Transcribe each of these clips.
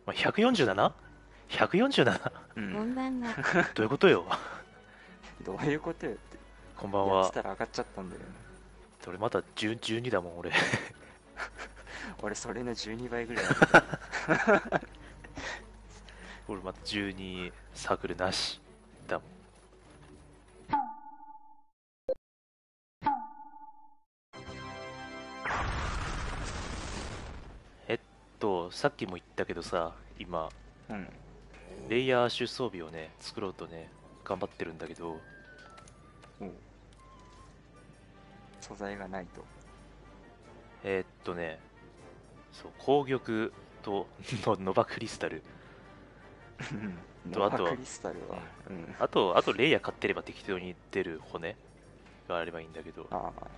まあ、147?147? うこん。 んばんは。 どういうことよ。 どういうことよって。 こんばんは。 やってたら上がっちゃったんだよね。 俺また10 12だもん、俺。 俺それの12倍ぐらい上げた。 俺また12サークルなしだもん。さっきも言ったけどさ、今、 うん。 レイヤー種装備をね、作ろうとね、頑張ってるんだけど、 おう素材がないと。 そう、紅玉とノバクリスタル、とあとノバクリスタルは。うん。 あとレイヤー買ってれば適当に出る骨があればいいんだけど、 ああ。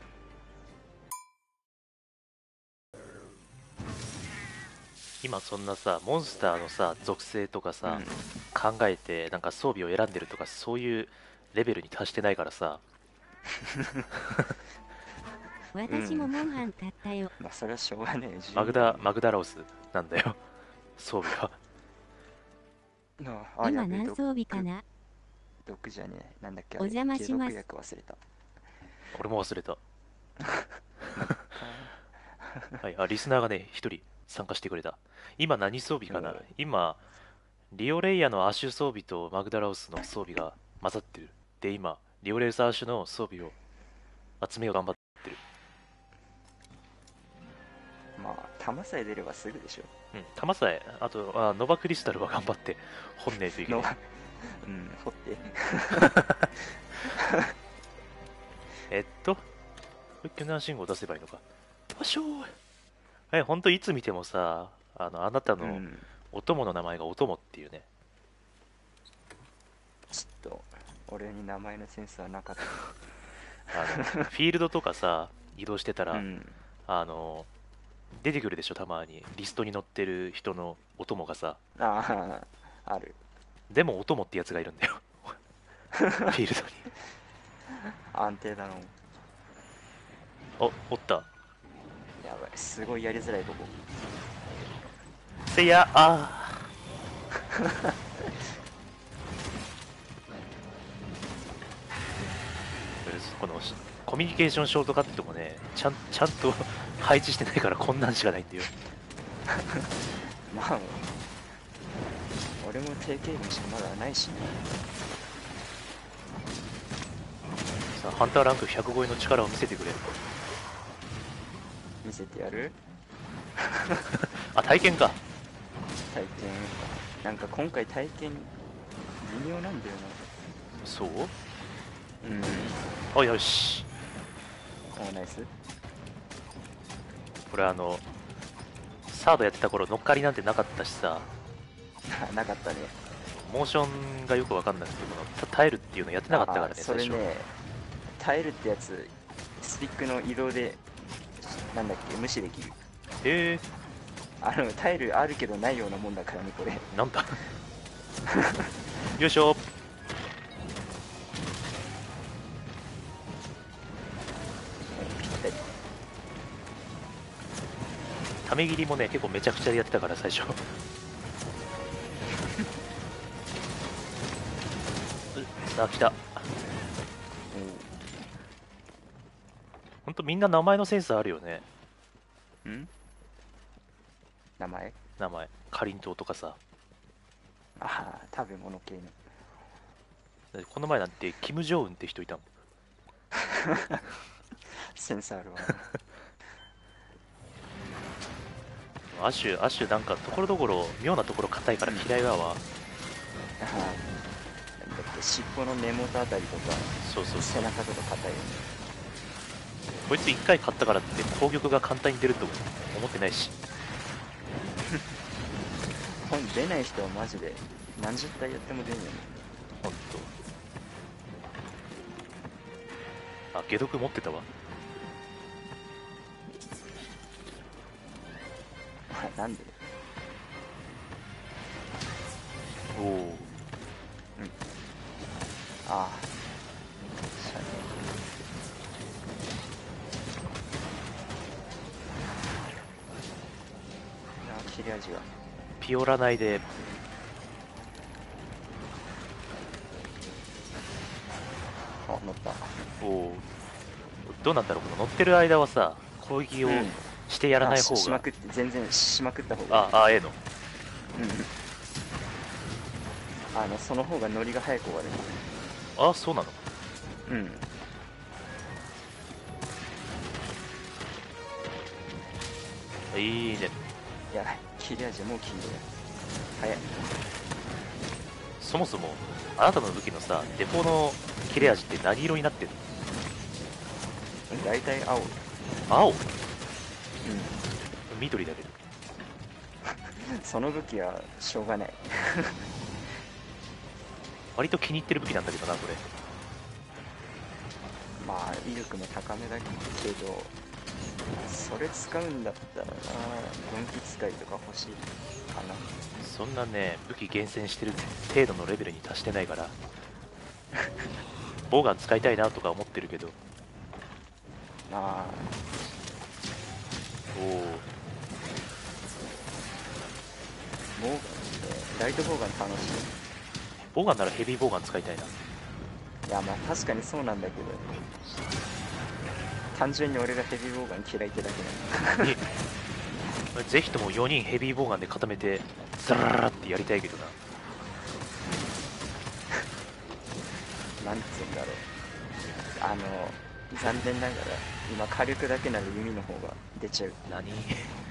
今そんなさ、モンスターのさ、属性とかさ、考えてなんか装備を選んでるとかそういうレベルに達してないからさ、 私もモンハン買ったよ。 まあそれはしょうがねえ。 マグダラオスなんだよ、装備は。 今何装備かな。 毒じゃねえ。なんだっけ。 お邪魔します。 解毒薬忘れた。 俺も忘れた。はい、リスナーがね、一人参加してくれた。今何装備かな。今、リオレイヤのアッシュ装備とマグダラオスの装備が混ざってる。で、今、リオレイスアッシュの装備を集めよう頑張ってる。 まあ、弾さえ出ればすぐでしょ。 うん、弾さえ、あと、ノバクリスタルは頑張って本ねえといけない。 うん、掘って。 救難信号出せばいいのか。わっしょー。ほんといつ見てもさ、あなたのお供の名前がお供っていうね。 ちょっと、俺に名前のセンスはなかった。 フィールドとかさ、移動してたら、 うん。 出てくるでしょ、たまに。リストに載ってる人のお供がさ。 ああ、ある。 でもお供ってやつがいるんだよ。フィールドに。 安定だの。 おった。 やばい、すごいやりづらい、ここ。 せや、あこのコミュニケーションショートカットもね、ちゃんと配置してないからこんなんしかないんだよ。 まあ、俺も定型文しかまだないしね。 さあ、ハンターランク100超えの力を見せてくれ。 見せてやる。 あ、体験か。 体験。なんか今回体験、微妙なんだよそう。 な。 お、よし。 お、ナイス。 これサードやってた頃乗っかりなんてなかったしさ、 なかったね。 モーションがよくわかんなくて、この耐えるっていうのやってなかったからね、最初。 それね、耐えるってやつ、スティックの移動で、なんだっけ、無視できる。耐えるあるけどないようなもんだからね、これ。 なんだよいしょ。 ぴったり。 ため切りもね、結構めちゃくちゃでやってたから、最初。さあ、来た。ほんとみんな名前のセンスあるよね。 名前。 かりんとうとかさ。 ああ、食べ物系の。 この前なんて、キム・ジョーンって人いたもん。 センスあるわ。 アシュなんか、ところどころ、妙なところ硬いから嫌いだわ。 なんだっけ、尻尾の根元あたりとか、 そう背中とか硬いよね。 こいつ一回買ったからって攻撃が簡単に出ると思ってないし。 本出ない人はマジで何十体やっても出んよね。 ほんと。あ、解毒持ってたわ。 なんで。 おお。 ああ。切れ味が。 ピオラ内であ、乗った。 おお、どうなんだろう、この乗ってる間はさ、攻撃をうんしてやらない方が、 しまくって、全然しまくった方がいい。 ええの。 うん。その方がノリが早く終わる。 あ、そうなの。 うん。 いいね。 いや、切れ味もう切れる。早い。 そもそもあなたの武器のさ、デフォの切れ味って何色になってるの？ 大体青。 青？ う緑だけど。 ん。その武器はしょうがない。 割と気に入ってる武器なんだけどな、これ。 まあ、威力も高めだけど、それ使うんだったらな、分岐使いとか欲しいかな。 そんなね、武器厳選してる程度のレベルに達してないから、ボウガン使いたいなとか思ってるけど、 まあ、 おお、 ボウガンって、ライトボウガン楽しボウガンならヘビーボウガン使いたいな。 い。いや、まあ確かにそうなんだけど、単純に俺がヘビーボウガン嫌いってだけなんだ。 にぜひとも4人ヘビーボウガンで固めて、ザラララってやりたいけどな。 なんつうんだろう。残念ながら、今火力だけなら弓の方が出ちゃう。 何いや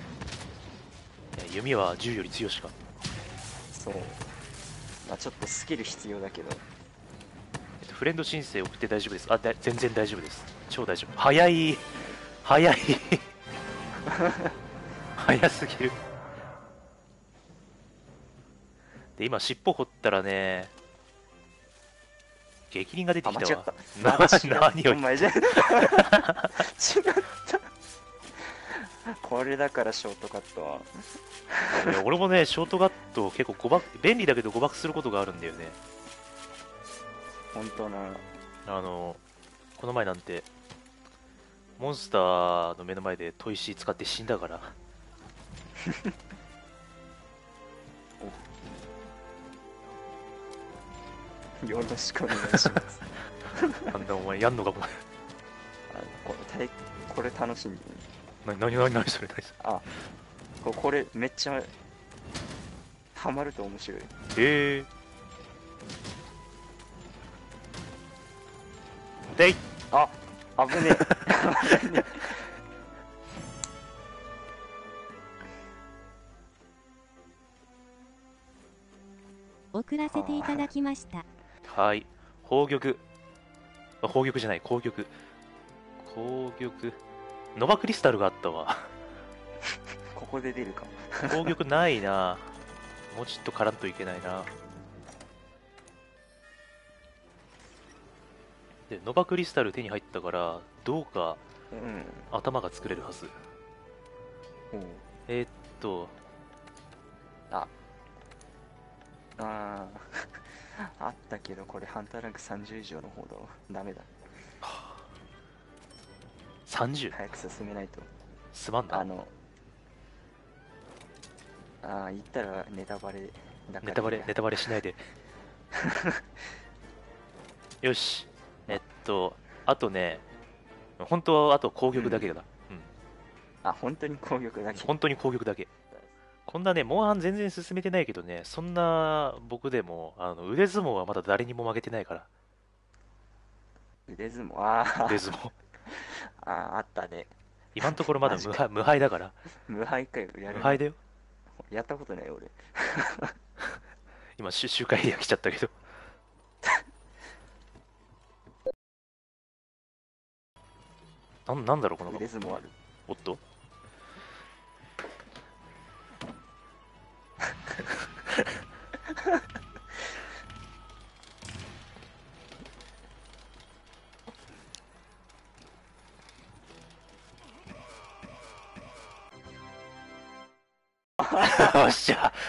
弓は銃より強しか。 そう。まあちょっとスキル必要だけど、 フレンド申請送って大丈夫です。全然大丈夫です。超大丈夫。早い早い早すぎる。で、今尻尾掘ったらね、激鱗が出てあ、間違っきたわ。 た。 何をお前じゃ違った。これだからショートカットは。 いや俺もね、ショートカット結構便利だけど誤爆することがあるんだよね。 本当な。 この前なんて、モンスターの目の前で砥石使って死んだから。 よろしくお願いします。 なんだお前やんのかお前。 これ楽しみ。 何それ何それ。 あ、これめっちゃハマると面白い。 へえ。でい。 あ、危ねえ。危ね送らせていただきました。 はい。宝玉。宝玉じゃない、紅玉。紅玉。ノバクリスタルがあったわ。 ここで出るかも。 紅玉ないな。もうちょっとからんといけないな。で、ノバクリスタル手に入ったから、どうかうん。 頭が作れるはず。 おうえーっと、 あーあったけど、これハンターランク30以上の方だわ。ダメだ。 30? 早く進めないと。 すまんな。 言ったらネタバレだから。 ネタバレしないで。よし。あとね、本当はあと攻撃だけだ。うん。 本当に攻撃だけ。 本当に攻撃だけ。こんなね、モンハン全然進めてないけどね、そんな僕でも、腕相撲はまだ誰にも負けてないから。 腕相撲、 腕相撲。 あったね。 今のところまだ無敗だから。 無敗かよ、やる。 無敗だよ。 やったことない俺。 今、周回エリア来ちゃったけど。なんだろう、この腕相撲ある。 おっとよっしゃ。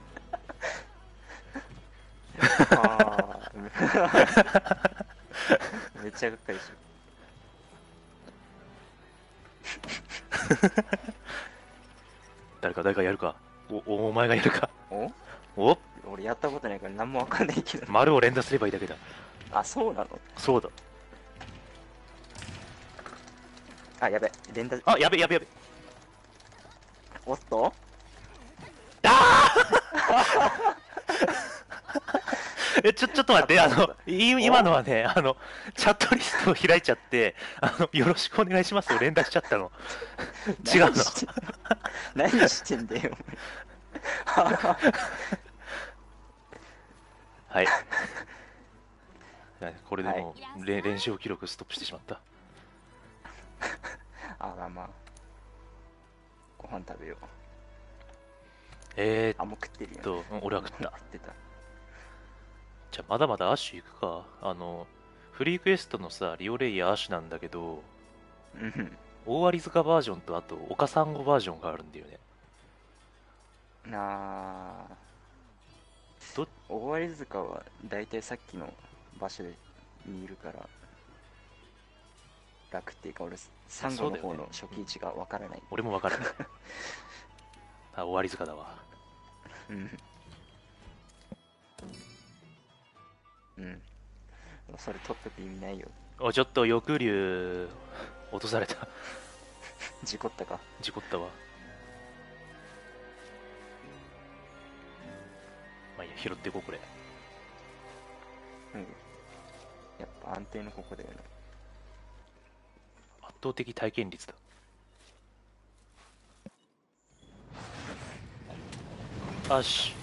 めっちゃがっかりし誰かやるか。 お前がやるか。 おお俺やったことないから何もわかんないけど。 丸を連打すればいいだけだ。 あ、そうなの？ そうだ。 あ、やべ。連打。 あ、やべ。 おっとちょっと待って、今のはね、チャットリストを開いちゃって、よろしくお願いしますを連打しちゃったの。違うの。 何してんだよ、 はい。これでもう、練習記録ストップしてしまった。 まあ。ご飯食べよう。もう食ってるよ。 俺は食った。 食ってた。 じゃあまだまだアッシュ行くか。フリークエストのさ、リオレイヤーアッシュなんだけど、大割塚バージョンとあと岡サンゴバージョンがあるんだよね。 大割塚はだいたいさっきの場所にいるから楽っていうか、俺サンゴの方の初期位置がわからない。 俺もわからない。大割塚だわ。 それ取っとく意味ないよ。 ちょっと翼竜落とされた。 事故ったか。 事故ったわ。まあいいや、拾っていこうこれ。 やっぱ安定のここだよね。 圧倒的体験率だ。よし。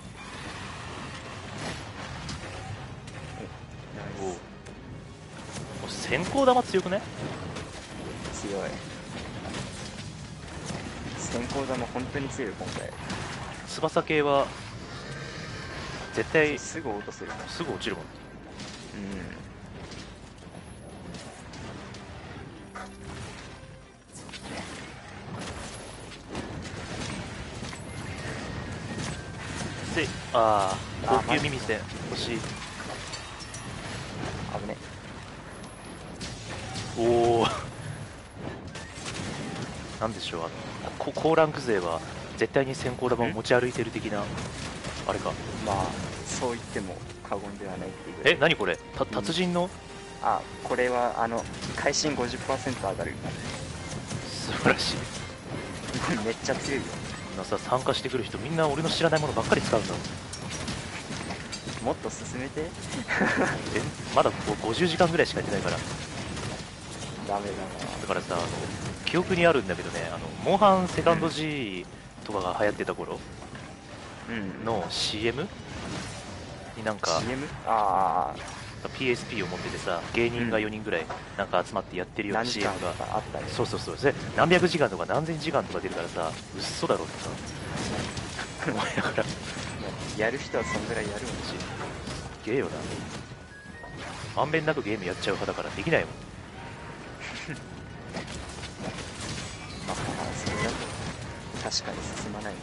先行玉強くね？ 強い。先行玉本当に強い今回。 翼系は絶対すぐ落とせる。 すぐ落ちるもん。高級耳栓欲しい。 危ね。 おお。なんでしょう、高ランク勢は絶対に先行玉を持ち歩いてる的なあれか。 まあそう言っても過言ではないっていうぐらい。 何これ、達人の、 これは会心 50% 上がる。 素晴らしい。 めっちゃ強いよ。 参加してくる人みんな俺の知らないものばっかり使うんだ。 もっと進めて。 まだ50時間ぐらいしかやってないから。 ダメだな。 だからさ、記憶にあるんだけどね、モンハンセカンド G とかが流行ってた頃の CM になんか CM？ PSP を持っててさ、芸人が4人ぐらいなんか集まってやってるような CM があったね。 そうで何百時間とか何千時間とか出るからさ、うっそだろってさ思いながらやる人はそんぐらいやるもんし。 すげえよな。まんべんなくゲームやっちゃう派だからできないもん。 それだと確かに進まないな。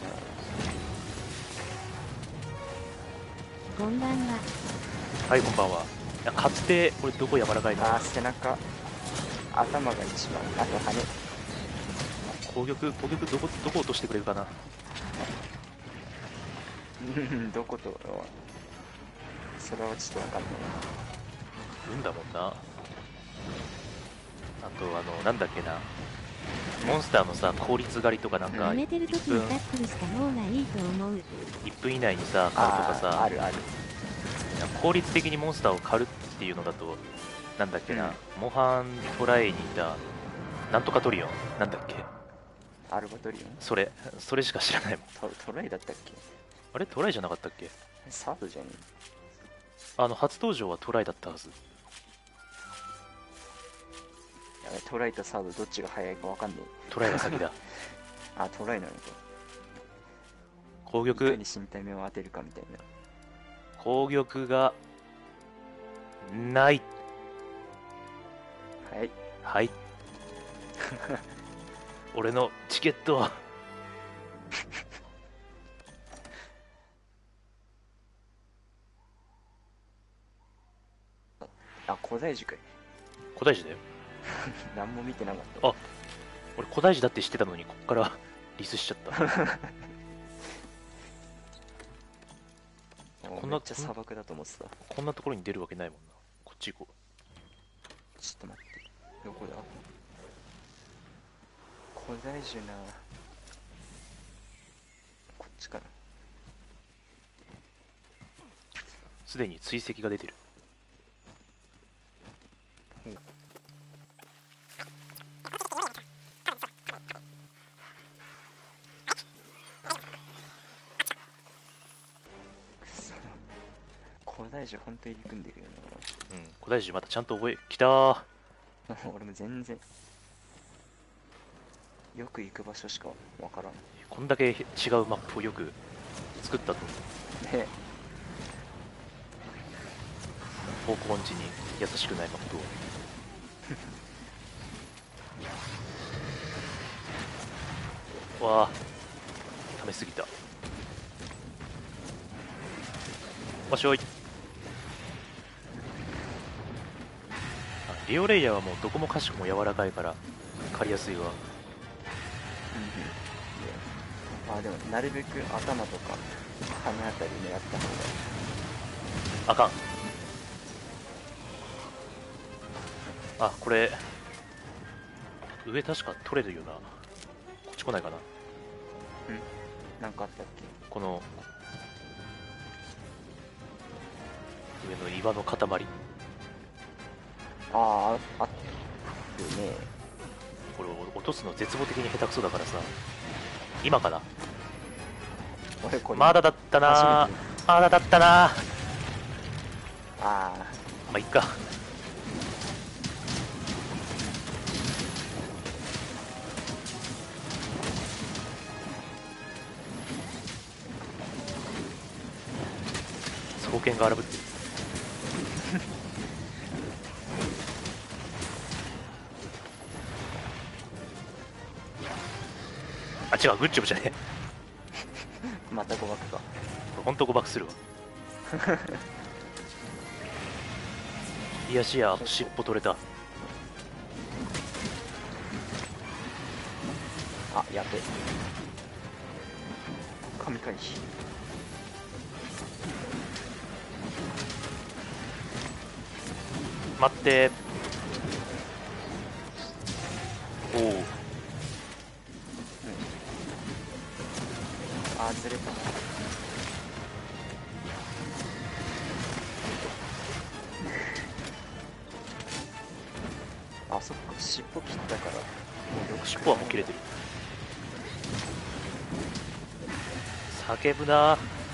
こんばんは。 はい、こんばんは。かつてこれどこ柔らかいの？ 背中、頭が一番、あと羽。 攻撃どこ落としてくれるかな。 どことそれはちょっと分かんない。 運だもんな。あとなんだっけな、モンスターのさ効率狩りとかなんか埋めてる時にタックルした方がいいと思う。 1分以内にさ狩るとかさ、 ある効率的にモンスターを狩るっていうのだとなんだっけな、モンハントライにいたなんとかトリオンなんだっけ、 アルバトリオン。 それしか知らないもん。 トライだったっけ？ あれトライじゃなかったっけ？ サードじゃねえ。初登場はトライだったはず。 トライとサードどっちが早いか分かんない。 トライが先だ。 トライなのか。 攻撃、 いかに身体面を当てるかみたいな。 攻撃がない。はい俺のチケットは古代樹かい。 古代樹だよ。 何も見てなかった。 俺古代樹だって知ってたのにこっからリスしちゃった。 んなめっちゃ砂漠だと思ってた。 こんなところに出るわけないもんな。こっち行こちょっと待って。どこだ？古代樹な。こっちかな。 う。すでに追跡が出てる。 くそ。古代樹ほんと入り組んでるようん、古代樹またちゃんと覚え、来たー。 な。俺も全然。よく行く場所しかわからん。 こんだけ違うマップをよく作ったと。 ね。 方向音痴に優しくないマップを。わあ、溜めすぎた。わしょい。リオレイヤーはもうどこもかしこも柔らかいから借りやすいわ。 あ、でもなるべく頭とか羽あたり狙った方あかん。あ、これ上確か取れるよな。こっち来ないかな。 が。なんかあったっけ？ この上の岩の塊。 ああ、あったね。 これを落とすの絶望的に下手くそだからさ。今かな。 俺これまだだったな初めて。 まだだったなああ、 まあいっか。双剣が荒ぶってる。あ、違う、グッジョブじゃねえ。 また誤爆か。 ほんと誤爆するわ。癒しや尻尾取れた。 あ、やべ。神回避。 待って。おお。 あー、ずれた。あ、そっか、尻尾切ったから。もうよく尻尾はもう切れてる。叫ぶな。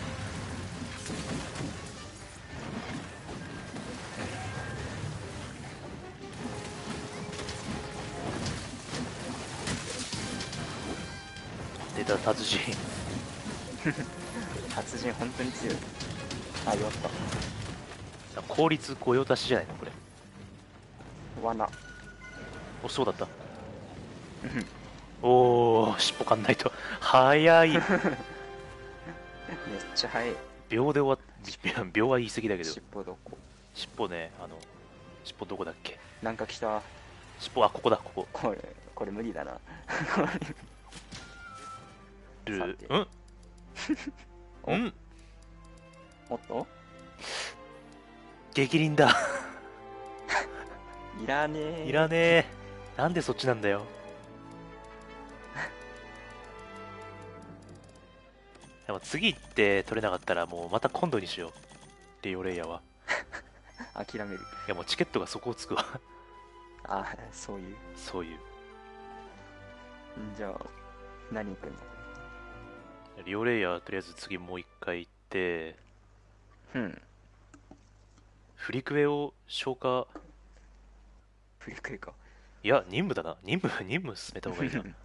出た達人。 達人本当に強い。あ、弱っ効率御用達じゃないのこれ。 た。罠。 お、そうだった。おお、尻尾かんないと早い。 めっちゃ速い。 秒で終わっ秒は言い過ぎだけど。 尻尾どこ？ 尻尾ね、尻尾どこだっけ。 なんか来た。 尻尾、あ、ここだ、ここ。 これ無理だな。さてうんうんもっと激鱗だ。 いらねえ。 いらねえ。なんでそっちなんだよ。でも次行って取れなかったらもうまた今度にしよう。リオレイヤーは。 諦める。 いやもうチケットがそこをつくわ。 あ、そういう。 そういう。 じゃあ、何行くの？ リオレイヤーとりあえず次もう一回行って、フリクエを消化。 振り返りか。 いや、任務だな。任務進めた方がいいな。